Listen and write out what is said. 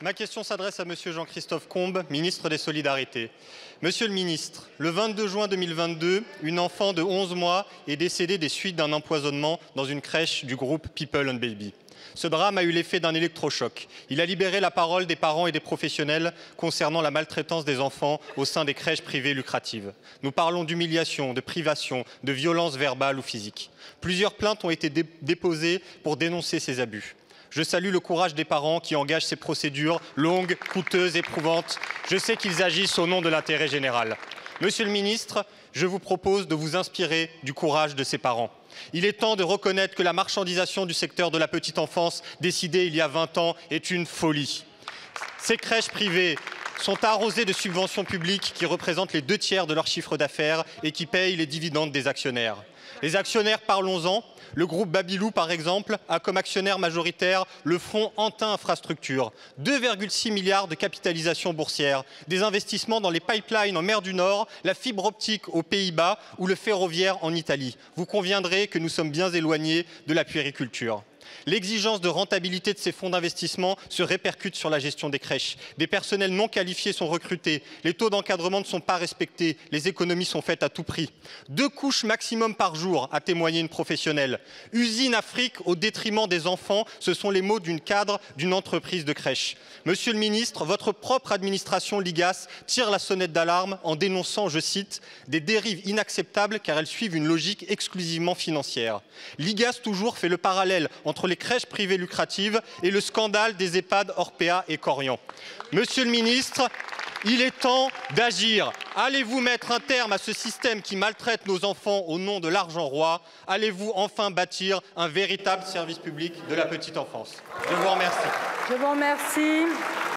Ma question s'adresse à Monsieur Jean-Christophe Combe, ministre des Solidarités. Monsieur le ministre, le 22 juin 2022, une enfant de 11 mois est décédée des suites d'un empoisonnement dans une crèche du groupe People and Baby. Ce drame a eu l'effet d'un électrochoc. Il a libéré la parole des parents et des professionnels concernant la maltraitance des enfants au sein des crèches privées lucratives. Nous parlons d'humiliation, de privation, de violence verbale ou physique. Plusieurs plaintes ont été déposées pour dénoncer ces abus. Je salue le courage des parents qui engagent ces procédures longues, coûteuses, éprouvantes. Je sais qu'ils agissent au nom de l'intérêt général. Monsieur le ministre, je vous propose de vous inspirer du courage de ces parents. Il est temps de reconnaître que la marchandisation du secteur de la petite enfance, décidée il y a 20 ans, est une folie. Ces crèches privées sont arrosées de subventions publiques qui représentent les 2/3 de leur chiffre d'affaires et qui payent les dividendes des actionnaires. Les actionnaires, parlons-en. Le groupe Babylou, par exemple, a comme actionnaire majoritaire le fonds Antin Infrastructure, 2,6 milliards de capitalisation boursière, des investissements dans les pipelines en mer du Nord, la fibre optique aux Pays-Bas ou le ferroviaire en Italie. Vous conviendrez que nous sommes bien éloignés de la puériculture. L'exigence de rentabilité de ces fonds d'investissement se répercute sur la gestion des crèches. Des personnels non qualifiés sont recrutés, les taux d'encadrement ne sont pas respectés, les économies sont faites à tout prix. 2 couches maximum par jour, a témoigné une professionnelle. Usine Afrique au détriment des enfants, ce sont les mots d'une cadre d'une entreprise de crèche. Monsieur le ministre, votre propre administration, l'IGAS, tire la sonnette d'alarme en dénonçant, je cite, « des dérives inacceptables car elles suivent une logique exclusivement financière ». L'IGAS toujours fait le parallèle entre les crèches privées lucratives et le scandale des EHPAD Orpea et Korian. Monsieur le ministre, il est temps d'agir. Allez-vous mettre un terme à ce système qui maltraite nos enfants au nom de l'argent roi? Allez-vous enfin bâtir un véritable service public de la petite enfance? Je vous remercie. Je vous remercie.